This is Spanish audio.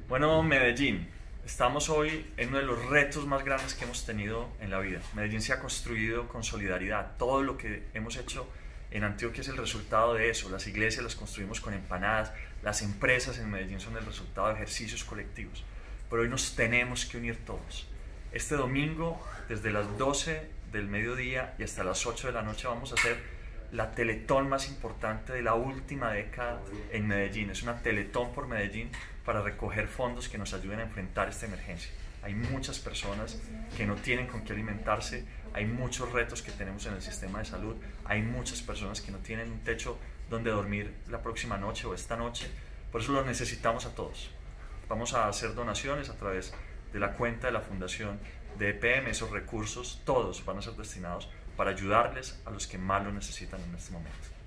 Bueno, Medellín, estamos hoy en uno de los retos más grandes que hemos tenido en la vida. Medellín se ha construido con solidaridad. Todo lo que hemos hecho en Antioquia es el resultado de eso. Las iglesias las construimos con empanadas, las empresas en Medellín son el resultado de ejercicios colectivos. Pero hoy nos tenemos que unir todos. Este domingo, desde las 12 del mediodía y hasta las 8 de la noche, vamos a hacer la teletón más importante de la última década en Medellín. Es una teletón por Medellín para recoger fondos que nos ayuden a enfrentar esta emergencia. Hay muchas personas que no tienen con qué alimentarse, hay muchos retos que tenemos en el sistema de salud, hay muchas personas que no tienen un techo donde dormir la próxima noche o esta noche, por eso los necesitamos a todos. Vamos a hacer donaciones a través de la cuenta de la Fundación de EPM. Esos recursos todos van a ser destinados para ayudarles a los que más lo necesitan en este momento.